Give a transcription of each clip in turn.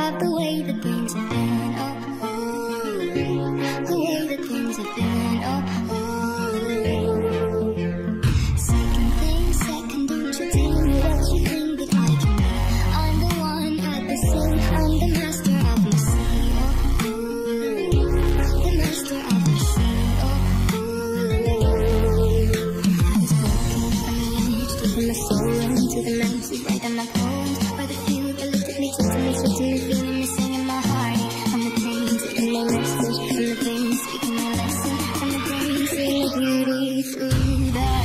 love the way that things have been. Oh, ooh, the way that things have been. Oh, ooh. Second, don't you tell me what you think that I can be. I'm the one at the scene, I'm the master of my scene. Oh, ooh, the master of my scene. Oh, ooh. I was walking from the edge, taking my soul into the masses, writing my poems by the few that looked at me, touching me, switching me, feeling me, singing my heart. From the pain, taking my message, from the pain, speaking my lesson, from the pain, seeing the beauty through that.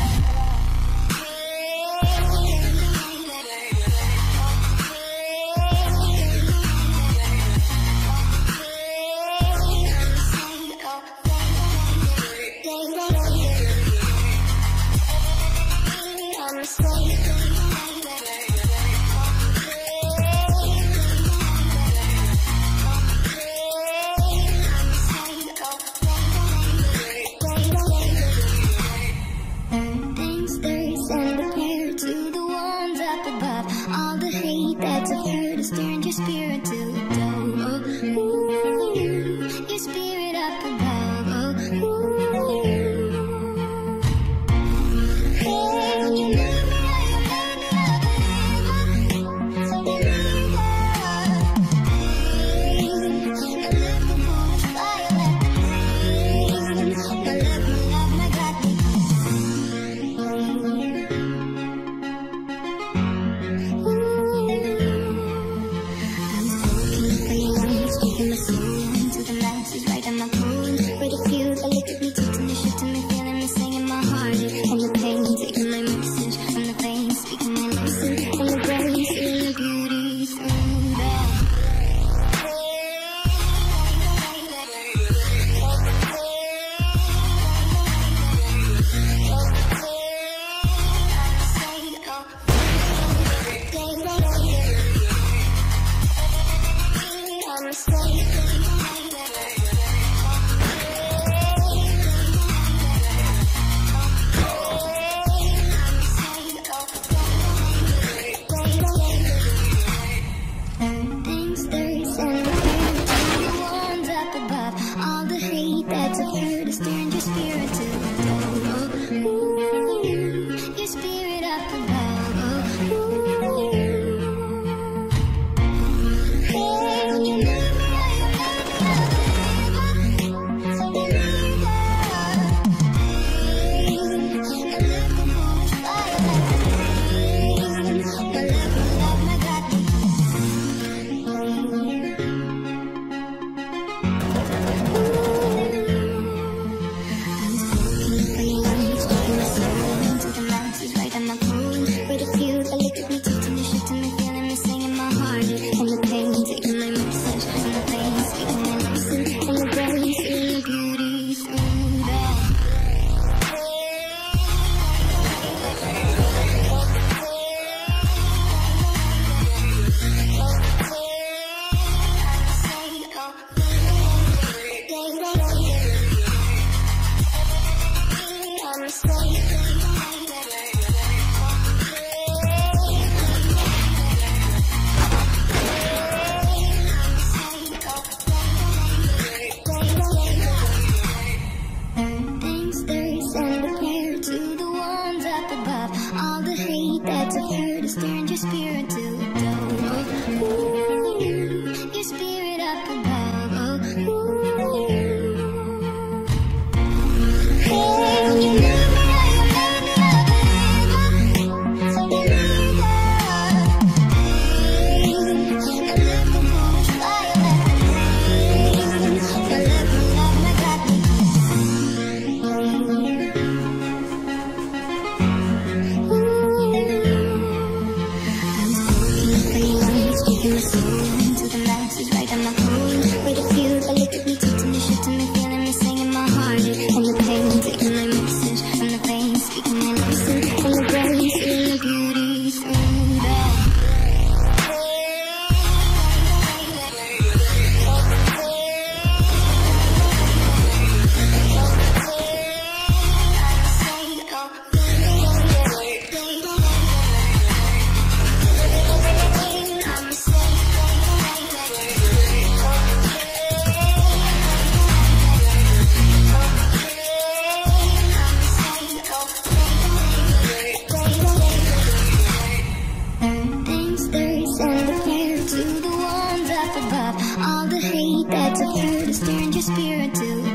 All the hate that's a hurt has turned your spirit to a dove. Oh, ooh, your spirit up above. Oh, ooh. Hey, you made me love, you made me love, you made me love. Hey, I left the forest fire, let the rain. My love, my God, taking my soul into the masses, writing my poems for the few that look at me, touching me, shifting me, feeling me, singing my heart. From the pain, taking my message, from the pain, speaking my lesson, from the brain, seeing the beauty through that. I'm a slave. It's a pure to stare into your spirit too.